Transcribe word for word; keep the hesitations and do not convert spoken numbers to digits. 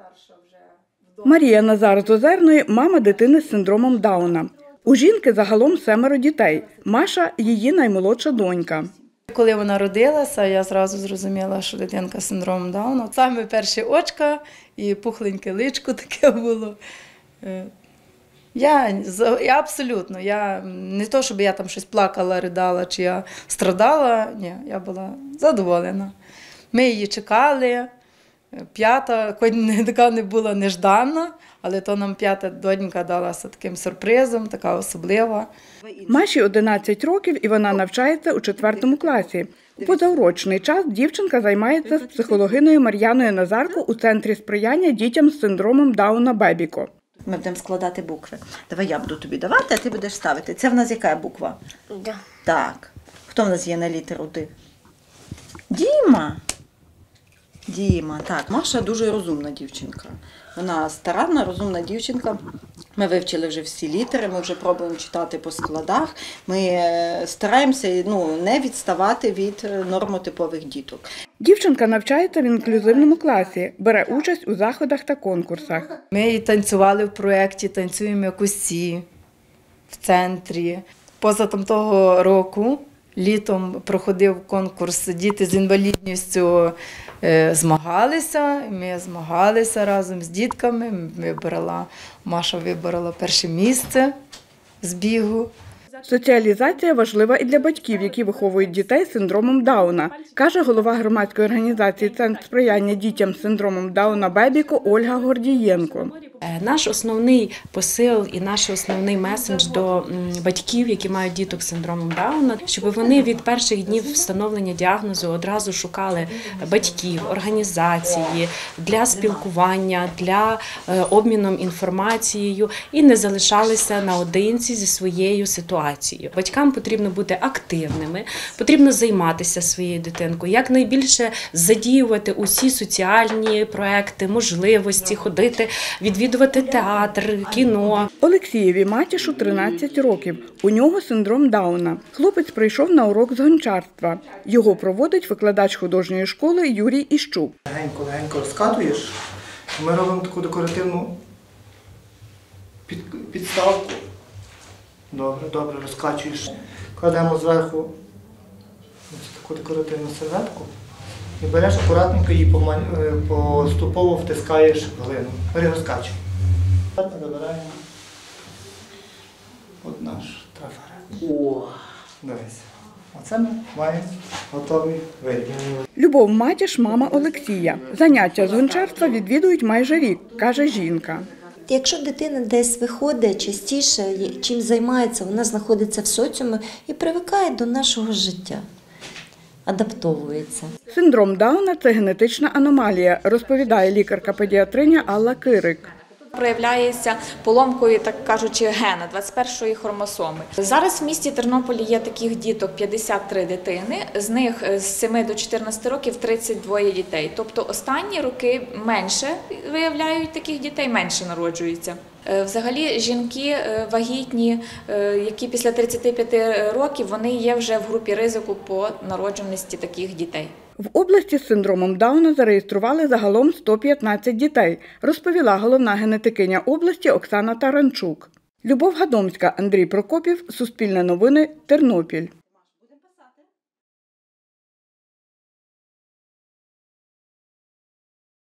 Марія Назар з Озерної – мама дитини з синдромом Дауна. У жінки загалом семеро дітей. Маша – її наймолодша донька. Коли вона родилася, я одразу зрозуміла, що дитинка з синдромом Дауна. Саме перші очка і пухленьке личко таке було. Я, я абсолютно, я не то, щоб я там щось плакала, ридала, чи я страдала, ні, я була задоволена. Ми її чекали, п'ята, хоч така не була неждана, але то нам п'ята донька далася таким сюрпризом, така особлива. Маші одинадцять років і вона навчається у четвертому класі. У позаурочний час дівчинка займається з психологиною Мар'яною Назарко у Центрі сприяння дітям з синдромом Дауна «Бебіко». Ми будемо складати букви. Давай я буду тобі давати, а ти будеш ставити. Це в нас яка буква? Да. Так. Хто в нас є на літеру Д? Діма. Діма. Так, Маша дуже розумна дівчинка. Вона старанна, розумна дівчинка. Ми вивчили вже всі літери, ми вже пробуємо читати по складах. Ми стараємося ну, не відставати від нормотипових діток. Дівчинка навчається в інклюзивному класі, бере участь у заходах та конкурсах. Ми і танцювали в проєкті, танцюємо як усі в центрі. Поза там того року літом проходив конкурс «Діти з інвалідністю змагалися». Ми змагалися разом з дітками. Вибрала, Маша вибрала перше місце з бігу. Соціалізація важлива і для батьків, які виховують дітей з синдромом Дауна, каже голова громадської організації «Центр сприяння дітям з синдромом Дауна «Бебіко» Ольга Гордієнко. Наш основний посил і наш основний меседж до батьків, які мають діток з синдромом Дауна, щоб вони від перших днів встановлення діагнозу одразу шукали батьків, організації для спілкування, для обміну інформацією і не залишалися наодинці зі своєю ситуацією. Батькам потрібно бути активними, потрібно займатися своєю дитинкою, якнайбільше задіювати усі соціальні проекти, можливості, ходити, відвідувати відвідувати театр, кіно. Олексієві Матішу тринадцять років. У нього синдром Дауна. Хлопець прийшов на урок з гончарства. Його проводить викладач художньої школи Юрій Іщук. Легенько-легенько розкатуєш. Ми робимо таку декоративну під, підставку. Добре, добре, розкачуєш. Кладемо зверху таку декоративну серветку. І береш акуратненько її поступово втискаєш в глину. Бери, розкачуй. Забираємо. От наш трафарет. О! Дивись. Оце ми маємо готовий виріб. Любов Матіш – мама Олексія. Заняття з гончарства відвідують майже рік, каже жінка. Якщо дитина десь виходить частіше, чим займається, вона знаходиться в соціумі і привикає до нашого життя. Адаптовується. Синдром Дауна – це генетична аномалія, розповідає лікарка-педіатриня Алла Кирик. Проявляється поломкою, так кажучи, гена двадцять першої хромосоми. Зараз в місті Тернополі є таких діток п'ятдесят три дитини, з них з семи до чотирнадцяти років тридцять два дітей. Тобто останні роки менше виявляють таких дітей, менше народжуються. Взагалі жінки вагітні, які після тридцяти п'яти років, вони є вже в групі ризику по народжуваності таких дітей. В області з синдромом Дауна зареєстрували загалом сто п'ятнадцять дітей, розповіла головна генетикиня області Оксана Таранчук. Любов Гадомська, Андрій Прокопів, Суспільне новини, Тернопіль.